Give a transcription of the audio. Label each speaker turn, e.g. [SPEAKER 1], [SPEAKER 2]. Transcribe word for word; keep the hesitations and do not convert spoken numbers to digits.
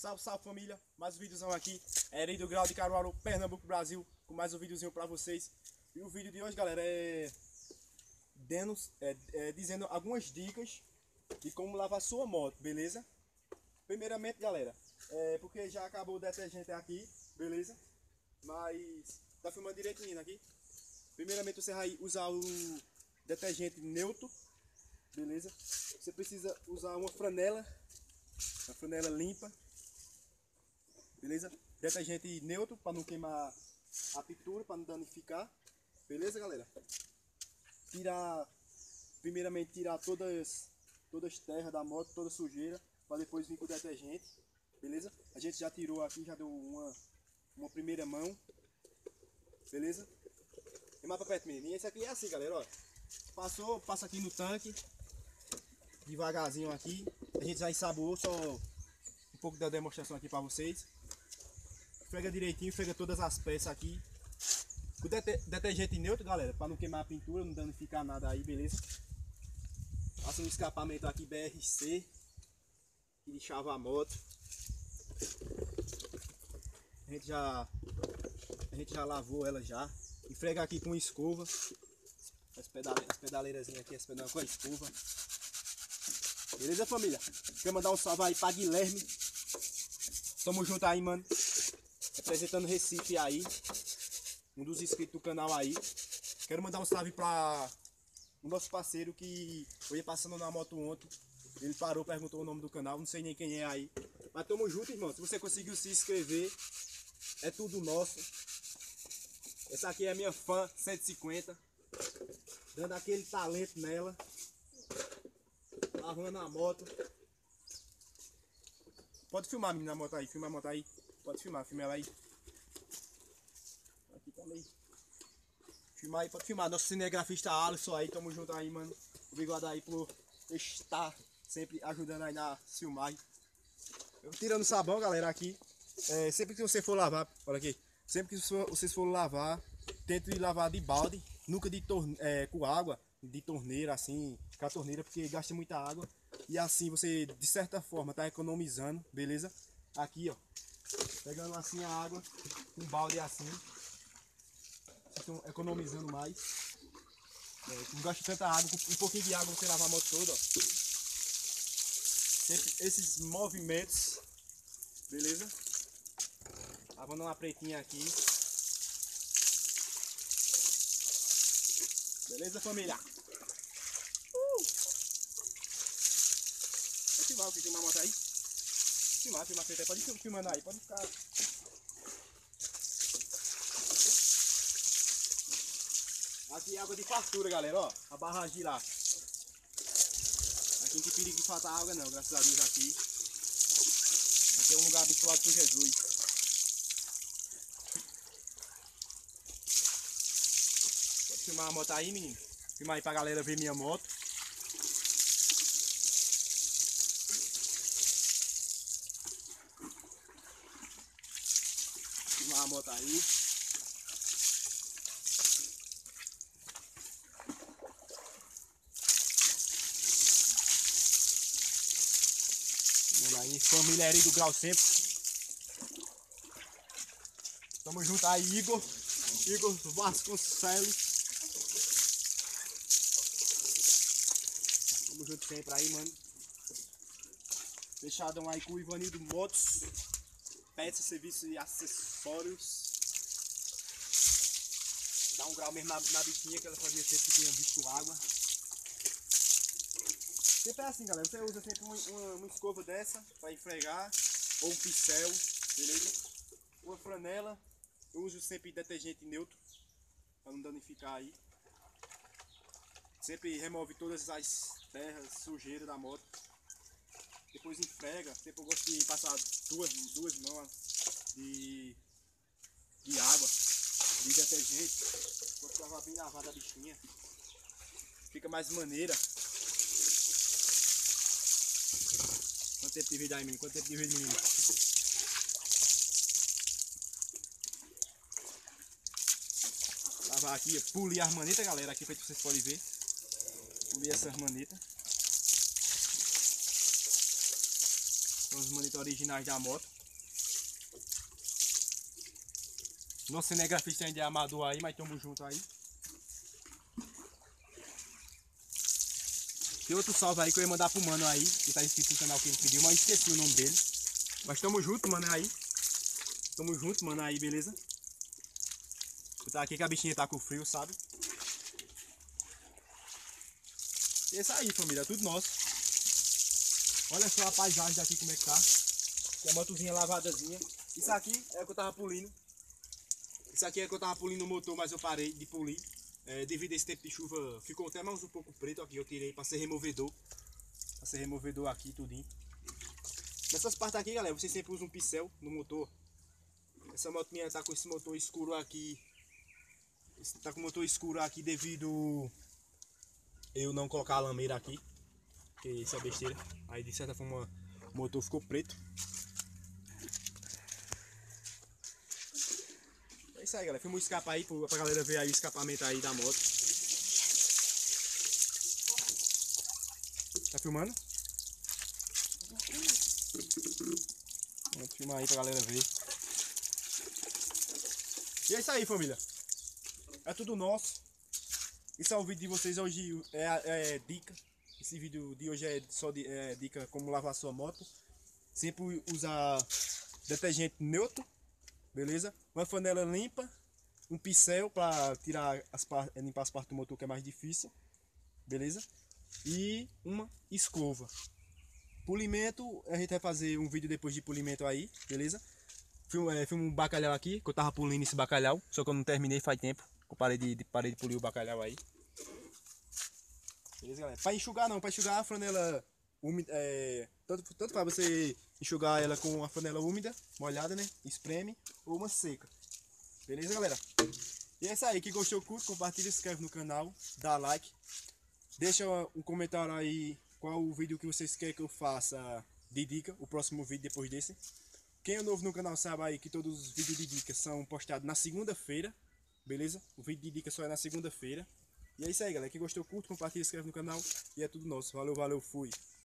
[SPEAKER 1] Salve, salve família, mais um videozão aqui, Eri do Grau de Caruaru, Pernambuco, Brasil, com mais um videozinho pra vocês. E o vídeo de hoje, galera, é, dando, é, é dizendo algumas dicas de como lavar sua moto, beleza? Primeiramente, galera, é porque já acabou o detergente aqui, beleza? Mas tá filmando direitinho aqui. Primeiramente você vai usar o detergente neutro, beleza? Você precisa usar uma franela, uma franela limpa, beleza? Detergente neutro para não queimar a pintura, para não danificar, beleza, galera? Tirar, primeiramente tirar todas, todas as terras da moto, toda sujeira, para depois vir com o detergente, beleza? A gente já tirou aqui, já deu uma, uma primeira mão, beleza? E mais pra perto, menino. Esse aqui é assim, galera, ó. Passou, passa aqui no tanque, devagarzinho aqui. A gente já ensaboou, só um pouco da demonstração aqui pra vocês. Frega direitinho, frega todas as peças aqui. O detergente neutro, galera, pra não queimar a pintura, não danificar nada aí, beleza? Passa um escapamento aqui B R C, que lixava a moto. A gente já, a gente já lavou ela já. Esfrega aqui com escova. As pedaleiras, as pedaleiras aqui, as pedaleiras com a escova. Beleza, família? Quero mandar um salve aí pra Guilherme. Tamo junto aí, mano. Representando Recife aí. Um dos inscritos do canal aí. Quero mandar um salve pra o nosso parceiro que eu ia passando na moto ontem. Ele parou, perguntou o nome do canal. Não sei nem quem é aí. Mas tamo junto, irmão. Se você conseguiu se inscrever, é tudo nosso. Essa aqui é a minha fã cento e cinquenta. Dando aquele talento nela. Lavando a moto. Pode filmar, menina, a moto aí. Filma a moto aí. Pode filmar, filma ela aí. Aqui também. Filmar aí, pode filmar. Nosso cinegrafista Alisson aí. Tamo junto aí, mano. Obrigado aí por estar sempre ajudando aí na filmagem. Eu tirando sabão, galera, aqui. É, sempre que você for lavar, olha aqui. Sempre que vocês forem lavar, tente lavar de balde, nunca de torne é, com água, de torneira, assim, com a torneira, porque gasta muita água. E assim você, de certa forma, tá economizando, beleza? Aqui, ó, pegando assim a água, um balde assim, vocês estão economizando mais. É, não gasta tanta água, com um pouquinho de água você lava a moto toda, ó. Sempre esses movimentos, beleza? Lavando uma pretinha aqui. Beleza, família? Uh! Vou filmar o que filmar a moto aí. Filmar, filmar feita aí. Pode ir filmando aí, pode ficar. Aqui é água de fartura, galera, ó. A barragem lá. Aqui não tem perigo de faltar água não, graças a Deus aqui. Aqui é um lugar abençoado por Jesus. Filmar a moto aí, menino. Filmar aí pra galera ver minha moto. Filmar a moto aí. Vamos aí, família Eri do Grau sempre. Tamo junto aí, Igor. Igor Vasconcelos. Tamo junto sempre aí, mano. Fechadão aí com o Ivanildo Motos. Peças, serviços e acessórios. Dá um grau mesmo na, na bichinha, que ela fazia sempre que tinha visto água. Sempre é assim, galera. Você usa sempre uma, uma, uma escova dessa para esfregar. Ou um pincel, beleza? Uma franela. Eu uso sempre detergente neutro para não danificar aí. Sempre remove todas as terras, sujeira da moto. Depois esfrega. Sempre eu gosto de passar duas, duas mãos de, de água, de detergente. Gosto de lavar bem lavada a bichinha. Fica mais maneira. Quanto tempo de vídeo aí, menino? Quanto tempo de vídeo, menino? Lavar aqui, polir as manetas, galera, aqui para que vocês podem ver. Polir essas manetas. São as manetas originais da moto. Nosso cinegrafista ainda é amador aí, mas tamo junto aí. Tem outro salve aí que eu ia mandar pro mano aí, que tá inscrito no canal que ele pediu, mas esqueci o nome dele. Mas tamo junto, mano, aí. Tamo junto, mano, aí, beleza? Eu tá aqui que a bichinha tá com frio, sabe? E é isso aí, família, é tudo nosso. Olha só a paisagem daqui como é que tá. Tem a motozinha lavadazinha. Isso aqui é o que eu tava polindo. Isso aqui é que eu tava polindo o motor, mas eu parei de polir. É, devido a esse tempo de chuva, ficou até mais um pouco preto aqui. Eu tirei para ser removedor. Para ser removedor aqui, tudinho. Nessas partes aqui, galera, vocês sempre usam um pincel no motor. Essa moto minha tá com esse motor escuro aqui. Tá com o motor escuro aqui devido eu não colocar a lameira aqui. Porque isso é besteira. Aí de certa forma o motor ficou preto. É isso aí, galera. Filma o escape aí pra galera ver aí o escapamento aí da moto. Tá filmando? Vamos filmar aí pra galera ver. E é isso aí, família. É tudo nosso. Esse é o vídeo de vocês hoje, é, é dica. Esse vídeo de hoje é só de, é, dica como lavar sua moto. Sempre usar detergente neutro, beleza? Uma panela limpa, um pincel para tirar as limpar as partes do motor que é mais difícil, beleza? E uma escova. Polimento, a gente vai fazer um vídeo depois de polimento aí, beleza? Filmo, é, filmo um bacalhau aqui, que eu tava polindo esse bacalhau, só que eu não terminei faz tempo. Eu parei de, de, parei de polir o bacalhau aí. Beleza, galera? Para enxugar não, para enxugar a flanela úmida, é, tanto, tanto para você enxugar ela com a flanela úmida, molhada, né? Espreme, ou uma seca. Beleza, galera? E é isso aí, que gostou, curte, compartilha, se inscreve no canal, dá like. Deixa um comentário aí qual o vídeo que vocês querem que eu faça de dica, o próximo vídeo depois desse. Quem é novo no canal sabe aí que todos os vídeos de dicas são postados na segunda-feira, beleza? O vídeo de dica só é na segunda-feira. E é isso aí, galera. Quem gostou, curte, compartilha, se inscreve no canal. E é tudo nosso. Valeu, valeu, fui.